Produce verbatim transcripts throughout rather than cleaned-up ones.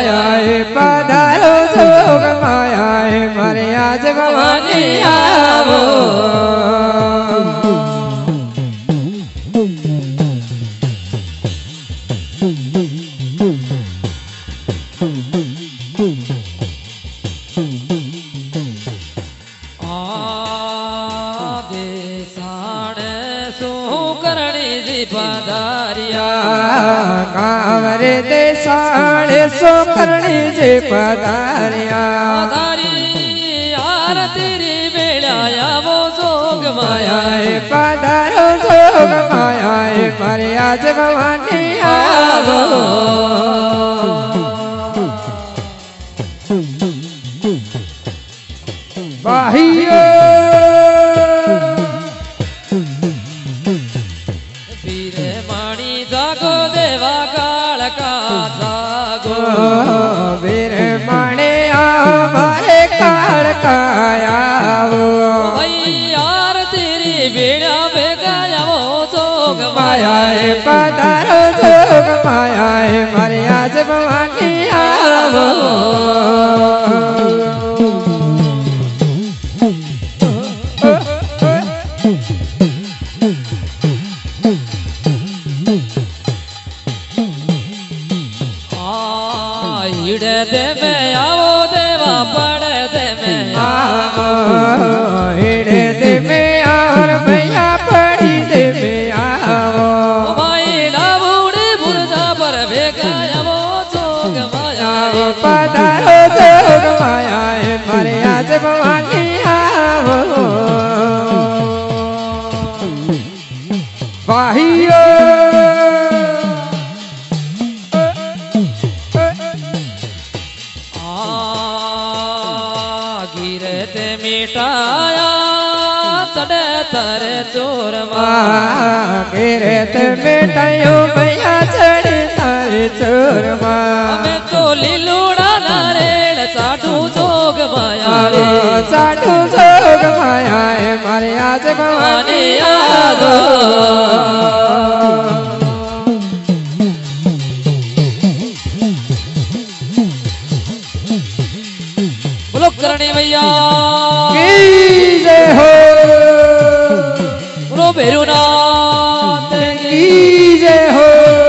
माया पधारो जोग माया मारे आज भवानी आवो कांवरे दे साढ़े सो करनी जे पधारिया यार तेरी बेड़ाया वो जोग माया पधारो जोग माया पर आज भवानी आवो बाहियो वीर मणे हमारे काल काया यार तेरी बेड़ा बेगाया वो जोग माया पधारो जोग माया मारे आज भवानी आवो दे में आओ देवा पड़े दे में आओ हिड़े दे में और भैया पड़ी दे में आओ भाई लाबूड़ी बुरजा पर बेगाया वो जोग माया पधारो जोग माया मारे आज भवानी आवो बाहियो मिटाया तड़े तारे चोर गिरत मिटायो भैया चढ़े तारे चोर हमें तो लीलूड़ा नारेल साधु जोग माया साधु जोग माया मारे आज भवानी आवो बोलो करणी भैया की जय हो बोलो भैरवनाथ की जय हो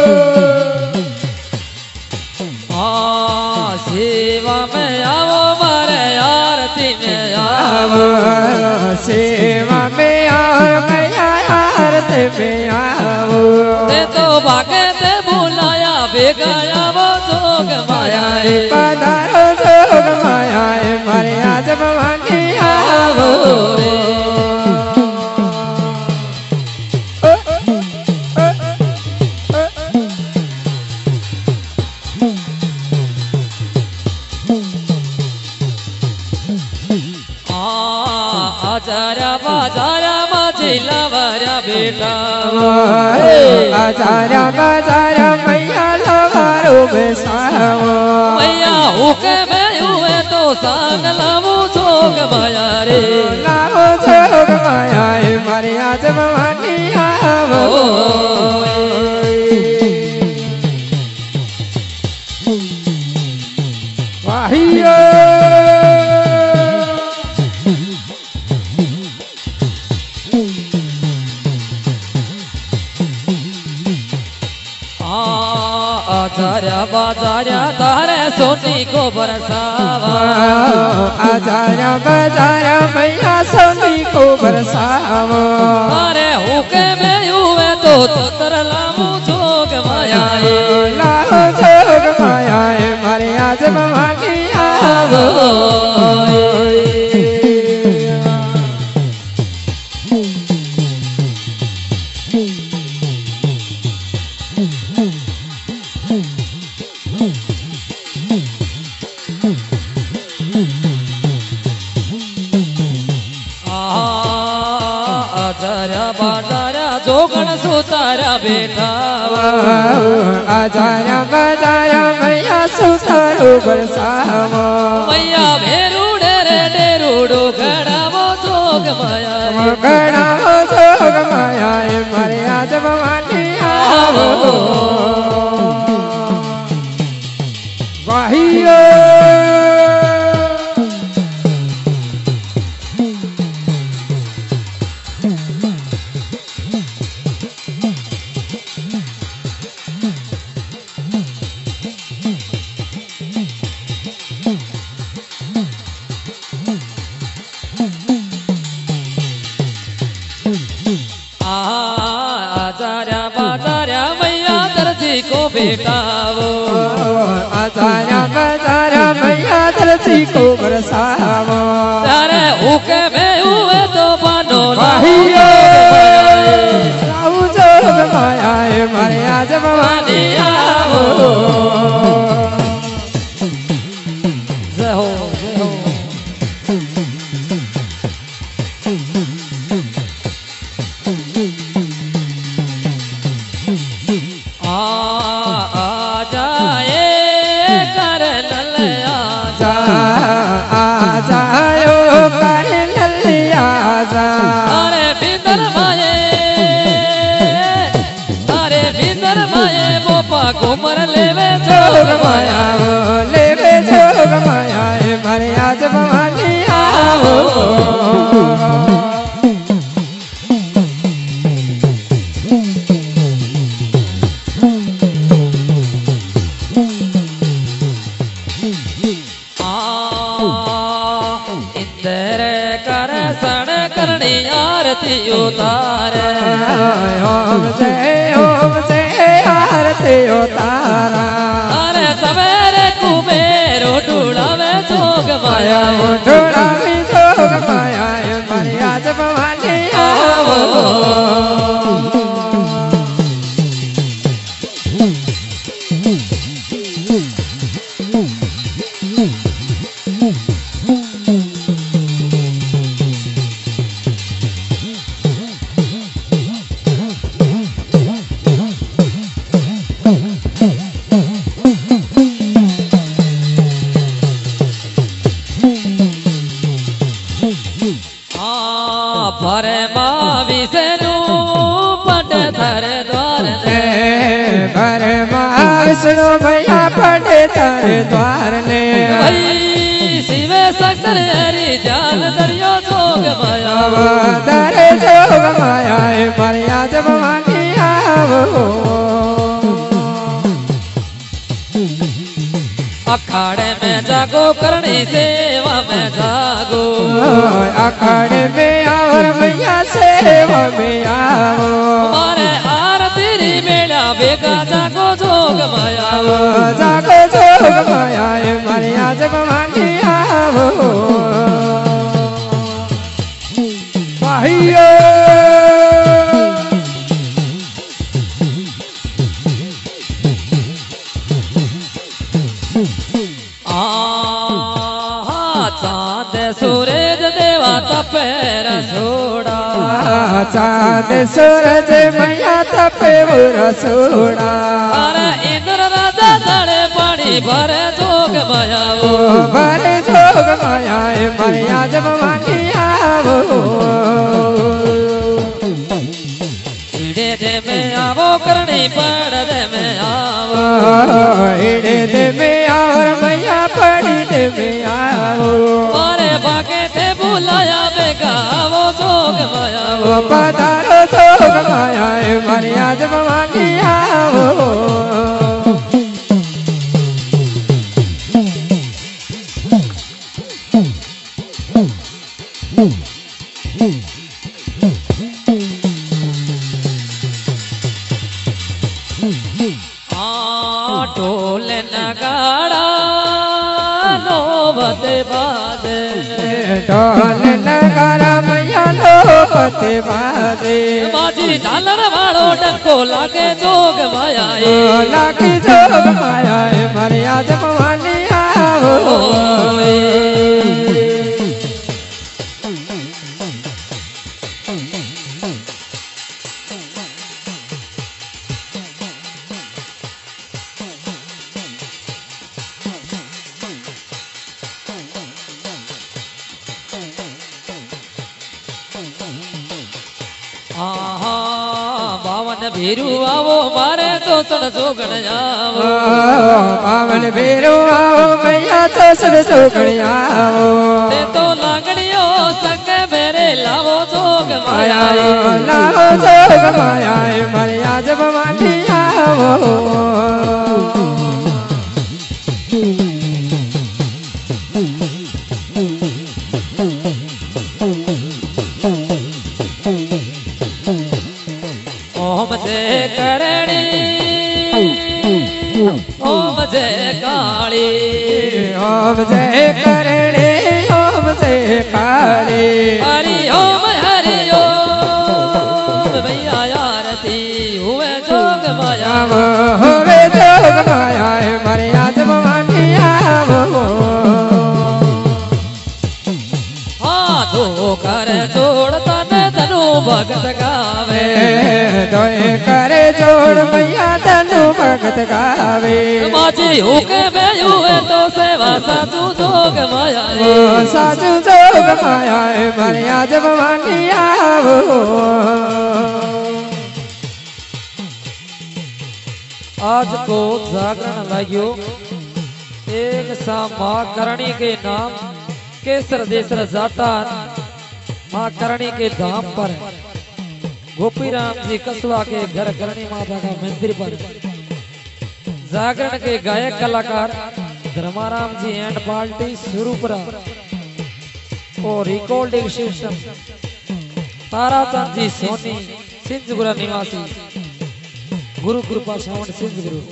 हाँ सेवा में आओ मारे आरती में आओ सेवा में आओ मैया आरती में आओ ते तो भागे ते बुलाया बेगाया वो जोग माया पधारो जोग माया मारे आज भवानी आवो आचार्य बाजारा माझिला वारा बेटा आचार्य बाजारा मैया लवारो बेसावो मैया हुके में हुए तो सांग लावो जोग माया रे लावो जोग माया मारे आज भवानी आवो वाहियो आचार्य बाजार्य तारे सोनी को बरसावा आचार्य बाजार्य मैया सोनी को बरसावो अरे हुके में हुए तो ततर लामू जोग माया लाओ जोग माया मारे आज भवानी आवो आचार्य बाजारा जोगण सुतारा बेटा आचार्य बाजारा मैया सुतारो बरसावो मैया भेरूडे रे डेरूडो गड़ावो जोग माया गड़ावो जोग माया मारे आज भवानी आवो वाही आचार्या बाचार्या मैया दर्जी को बेटावो आचार्या बाचार्या मैया दर्जी को बरसावो तारे हुके में हुए तो बानो बाहिए राहु जोग माया है मारे आज भवानी आवो जय हो जय हो घूमर लेवे जोग माया लेवे जोग माया मारे आज भवानी आवो इंद्र कर सण करणी आरती उतार ओम जय ओम जय आरती उतारा अरे सवेरे कुबेरो ढूढ़ावे जोग माया ढूढ़ावे जोग माया मारे आज भवानी आवो भरे माँ विष्णु पट थर द्वार ने भरे माँ विष्णु भैया पटे तर द्वार ने भाई शिवे शंकर हरि जान दरियो जोग माया दरे जोग माया मारे आज भवानी आवो अखाड़े में जागो करनी सेवा में जागो अखाड़े में और मैया सेवा में आओ मारे आरती बेड़ा बेगा जागो जोग माया जागो जोग माया मारे आज भवानी आवो भाइयों चांद सूरज देवा तपेर सोड़ा चांद सूरज मैया तपे सोड़ा अरे इंद्र राजा दड़े पानी भरे जोग माया भरे जोग माया मारे आज भवानी आवो इड़े दे में आवो करनी पड़ दे में आवो इड़े दे में और मैया पड़ी दे में आवो मारे भागे थे बुलाया बेगा वो जोग माया वो पधारो जोग माया मारे आज भवानी आवो ढोल नगाड़ा नौबत बाजे ढोल नगाड़ा मैया नौबत बाजे बाजी झालर वालो डंको लागे जोग माया लागे जोग माया मारे आज भवानी आवो बावन भीरू आवो मारे तो सड़ सोगण आवो बावन भीरू आओ मैया तो सड़ सोगण आवो ते तो लागड़ियो संग मेरे लावो जोग माया लावो जोग माया मारे आज भवानी आवो ओम जय करणी ओम जय काली ओम जय करणी ओम जय काली हरि ओम हरि ओम भैया आरती हुए जोग माया होवे जोग माया मारे आज मानिया हाथों कर जोड़ तन तनु भगत गावे दोए करे जोड़ मैया तनु भगत गावे माझे हुके बेयू है तो सेवा साधु जोग माया रे साधु जोग माया मारे आज मानिया आज को जागरण लाग्यो एक सा माँ करणी के नाम केसर देसर जाता माँ करणी के धाम पर गोपीराम जी कसवा के घर करणी माता का मंदिर पर जागरण के गायक कलाकार धर्माराम जी एंड पार्टी सुरुपुरा और रिकॉर्डिंग सिस्टम ताराचंद जी सोनी सिंधुपुरा निवासी गुरु कृपा श्रवण सिंह गुरु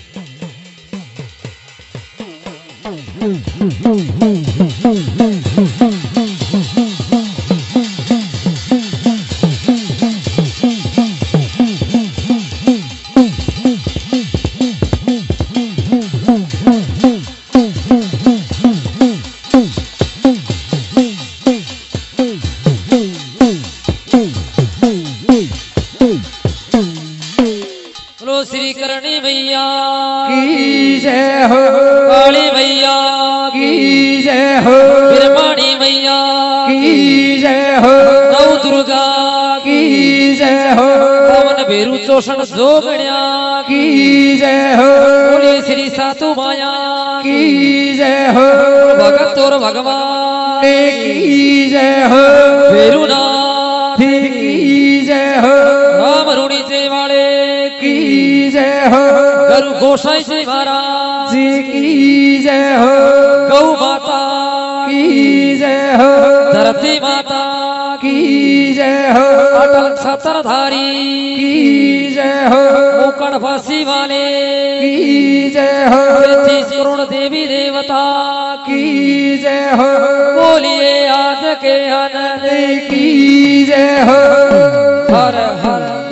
श्री करणी भैया की जय हो काली भैया की जय हो ब्रह्मणी भैया की जय हो नौ दुर्गा की जय हो पवन भेरु चोषण जोगण्या की जय हो बोले श्री सातु माया की जय हो भगत और भगवान की जय हो भेरुनाथ की जय हो राम रुणी से वाले की जय हो गुरु गोसाई जी महाराज जी की जय हो गौ माता की जय हो धरती माता की जय हो अटल सतरधारी की जय हो मुकड़ फांसी वाले की जय हो तेतीस करोड़ देवी देवता की जय हो बोलिए आज के आनंद की जय हो हर हर